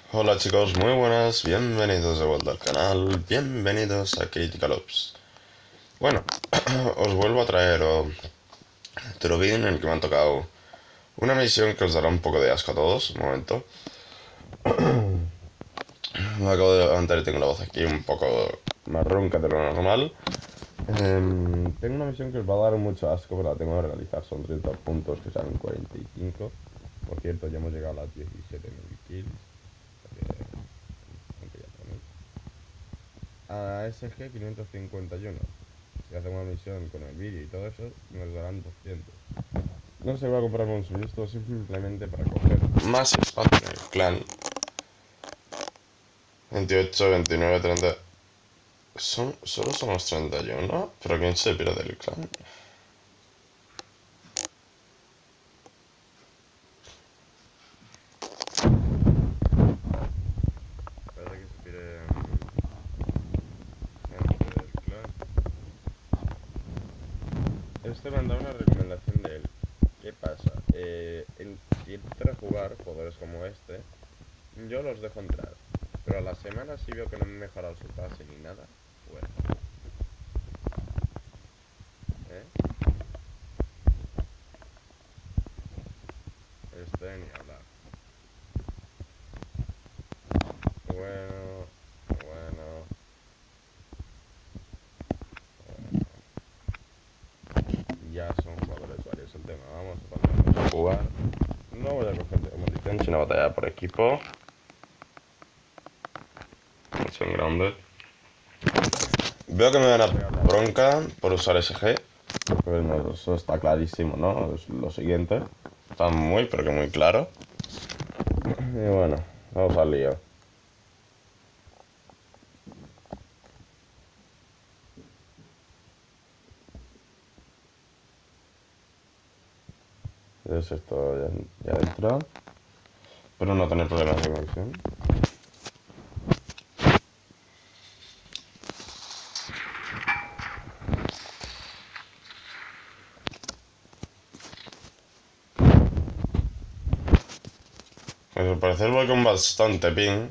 Hola chicos, muy buenas, bienvenidos de vuelta al canal, bienvenidos a Critical Ops. Bueno, os vuelvo a traer otro vídeo en el que me ha tocado una misión que os dará un poco de asco a todos. Un momento. Me acabo de levantar y tengo la voz aquí un poco más ronca de lo normal. Tengo una misión que os va a dar mucho asco, pero la tengo que realizar. Son 30 puntos que salen 45. Por cierto, ya hemos llegado a las 17.000 kills. Aunque ya tenéis. ASG 551. Si hacemos una misión con el vídeo y todo eso, nos darán 200. No se va a comprarme un suministro simplemente para coger más espacio en el clan. 28, 29, 30. Solo somos 31. ¿Pero quién se pierde del clan? Parece que se pide gente del clan. Este me han dado una recomendación de él. ¿Qué pasa? Si entra a jugar jugadores como este, yo los dejo entrar. Pero a la semana, si veo que no me han mejorado su pase ni nada, fuera. ¿Eh? Este ni hablar. Bueno. Ya son jugadores varios el tema. Vamos a ponernos a jugar. No voy a coger demolición, sino batalla por equipo. Son grounded. Veo que me van a pegar la bronca por usar SG. Bueno, eso está clarísimo, ¿no? Es lo siguiente. Está muy, pero que muy claro. Y bueno, vamos al lío. Es esto ya dentro. Pero no tener problemas de conexión. Pues al parecer voy con bastante ping.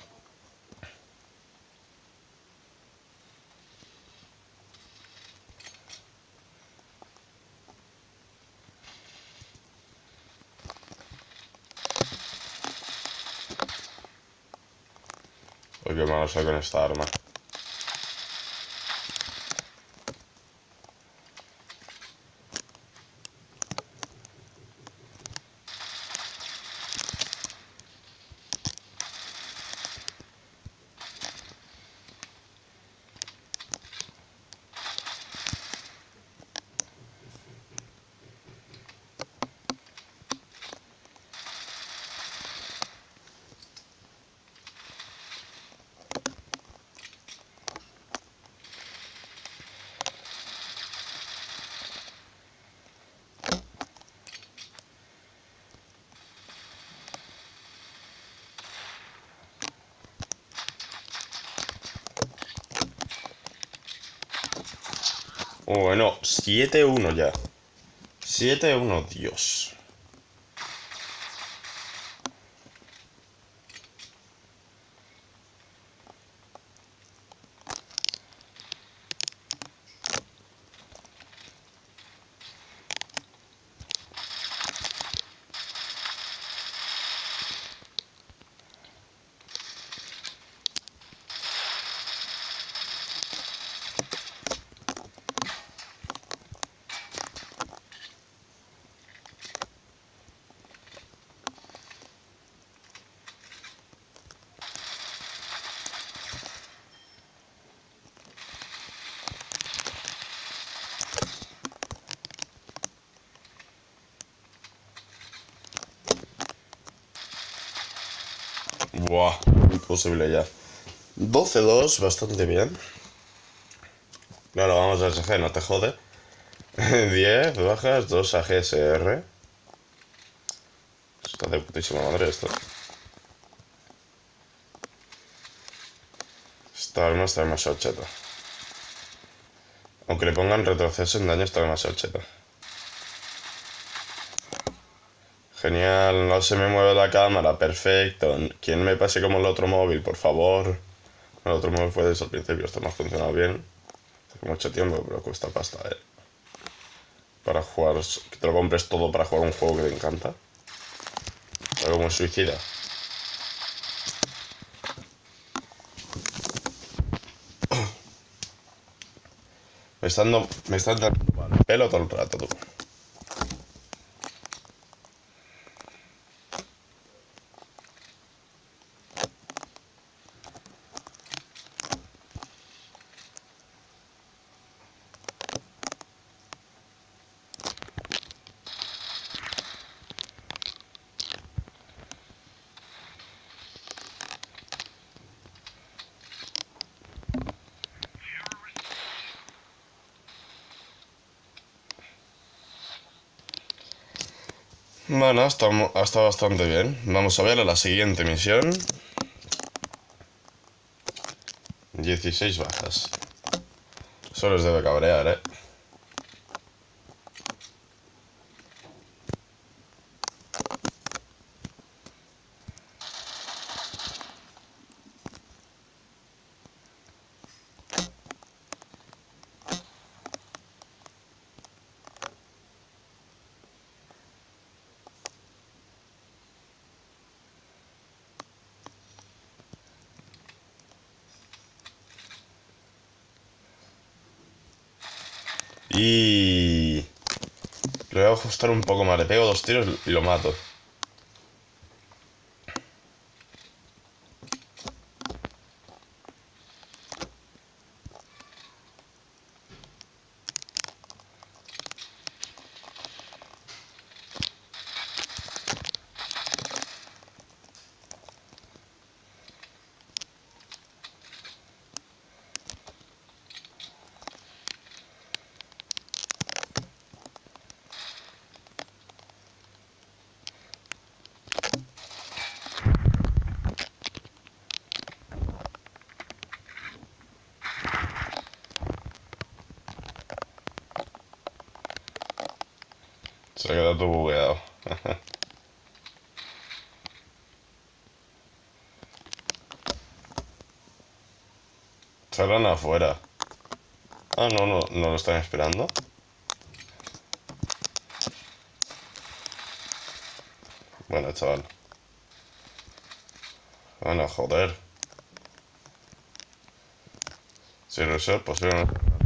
Uy, qué malo soy con esta arma. Bueno, 7-1 ya. 7-1, Dios. Buah, imposible ya. 12-2, bastante bien. Claro, vamos a SG, no te jode. 10 bajas, 2 a GSR. Está de putísima madre esto. Esta arma está demasiado cheta. Aunque le pongan retroceso en daño, está demasiado cheta. Genial, no se me mueve la cámara, perfecto. ¿Quién me pase como el otro móvil, por favor? El otro móvil fue desde el principio, esto no ha funcionado bien. Hace mucho tiempo, pero cuesta pasta, para jugar, que te lo compres todo para jugar un juego que te encanta. Algo muy suicida. Me están dando el pelo todo el rato, tú. Bueno, ha estado bastante bien. Vamos a ver a la siguiente misión. 16 bajas. Eso les debe cabrear, Y... le voy a ajustar un poco más. Le pego 2 tiros y lo mato. Se ha quedado todo bugueado. Saldrán afuera. Ah, no lo están esperando. Bueno, chaval. Bueno, joder. Si reserva, pues no.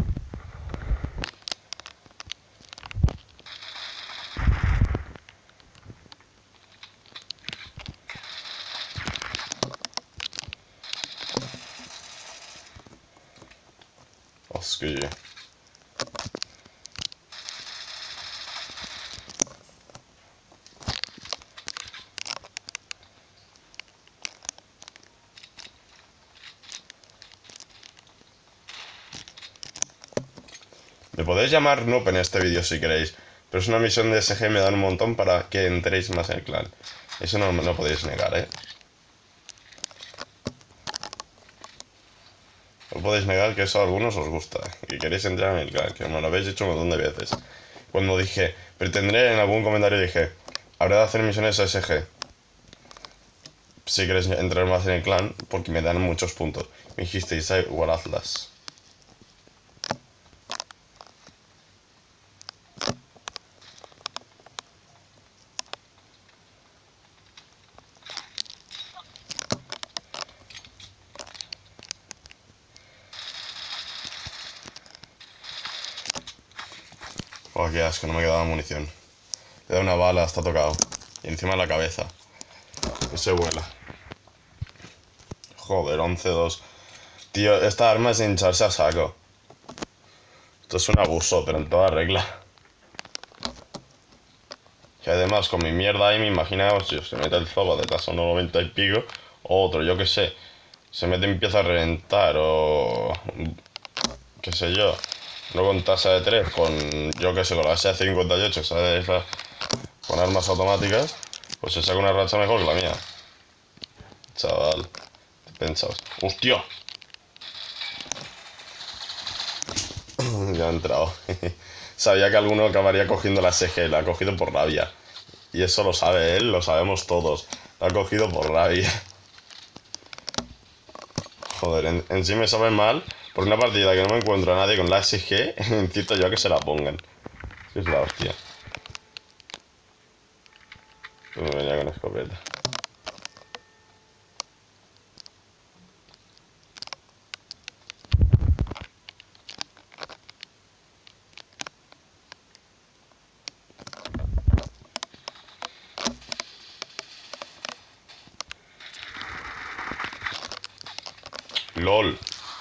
Hostia. Me podéis llamar noob en este vídeo si queréis, pero es una misión de SG y me dan un montón para que entréis más en el clan. Eso no podéis negar, No podéis negar que eso a algunos os gusta y queréis entrar en el clan, que me lo habéis dicho un montón de veces. Cuando dije, pretendré en algún comentario dije, habrá de hacer misiones SG. Si queréis entrar más en el clan, porque me dan muchos puntos. Me dijisteis, igual hazlas. Oh, qué asco, no me quedaba munición. Le da una bala, está tocado. Y encima la cabeza. Y se vuela. Joder, 11-2. Tío, esta arma es de hincharse a saco. Esto es un abuso, pero en toda regla. Y además, con mi mierda ahí, me imaginaba, si se mete el zoba de tasa 1,90 y pico, o otro, yo qué sé, se mete y empieza a reventar, o qué sé yo, no con tasa de 3, con, yo qué sé, con la S58, ¿sabes? Con armas automáticas, pues se saca una racha mejor que la mía. Chaval, ¿qué pensabas? ¡Hostia! Ya ha entrado. Sabía que alguno acabaría cogiendo la SG, la ha cogido por rabia. Y eso lo sabe él, lo sabemos todos. Lo ha cogido por rabia. Joder, en sí me sabe mal. Por una partida que no me encuentro a nadie con la SG, incito yo a que se la pongan. Es la hostia. Me venía con escopeta. LOL.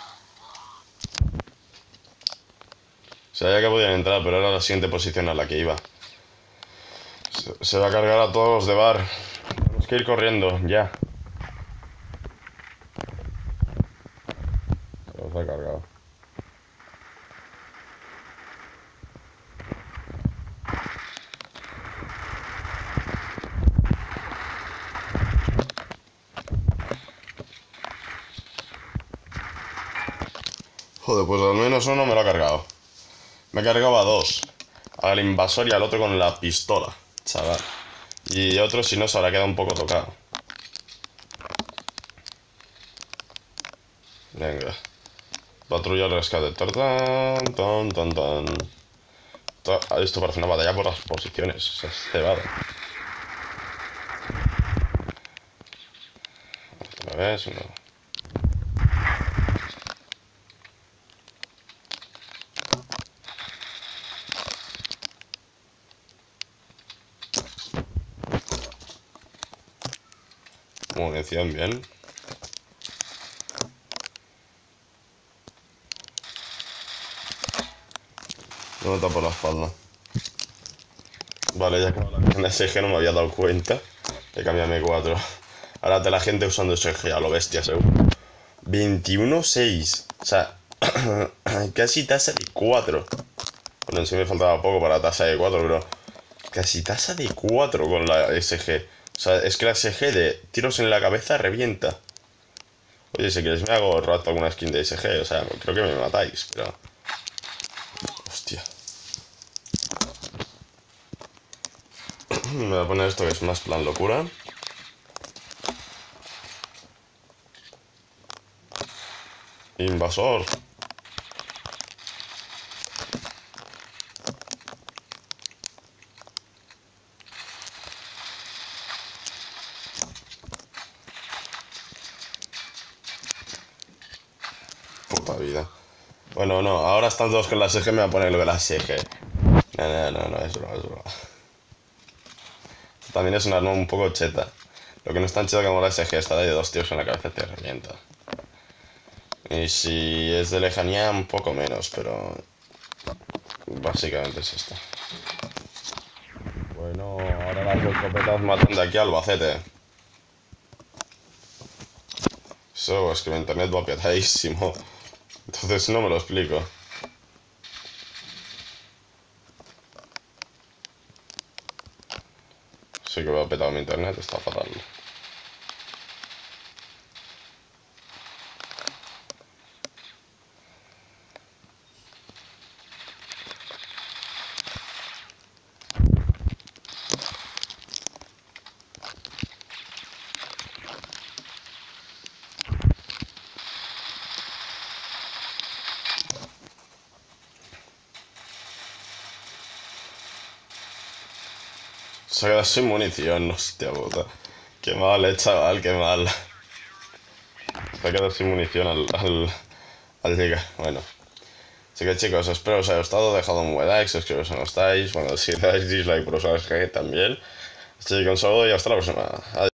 Sabía que podían entrar, pero era la siguiente posición a la que iba. Se va a cargar a todos los de bar. Tenemos que ir corriendo, ya. Se los ha cargado. Joder, pues al menos uno me lo ha cargado. Me he cargado a dos. Al invasor y al otro con la pistola, chaval. Y otro, si no, se habrá quedado un poco tocado. Venga. Patrulla al rescate. Tan, tan, tan, tan. Esto parece una batalla por las posiciones. Se ha cebado. ¿Lo ves? No. Munición, bien. No me tapo la espalda. Vale, ya que en SG no me había dado cuenta. He cambiado M4. Ahora te la gente usando SG a lo bestia, seguro. 21-6. O sea, casi tasa de 4. Bueno, en sí me faltaba poco para tasa de 4, pero casi tasa de 4 con la SG. O sea, es que la SG de tiros en la cabeza revienta. Oye, si queréis me hago rato alguna skin de SG. O sea, creo que me matáis, pero... Hostia. Me voy a poner esto que es más plan locura. Invasor. Puta vida. Bueno, no, ahora están todos con la SG, me voy a poner lo de la SG. No, es broma, es broma. También es un arma un poco cheta. Lo que no es tan cheta como la SG, está de 2 tiros en la cabeza te revienta. Y si es de lejanía, un poco menos, pero... Básicamente es esto. Bueno, ahora las escopetas matan de aquí a Albacete. Eso, es que mi internet va petadísimo. Entonces no me lo explico. Sí que va petado mi internet, está fatal. Se ha quedado sin munición, hostia puta. Qué mal, chaval, qué mal. Se ha quedado sin munición al llegar. Bueno. Así que chicos, espero que os haya gustado. Dejad un buen like, suscribiros si no estáis. Bueno, si dais dislike por usar SG también. Así que un saludo y hasta la próxima. Adiós.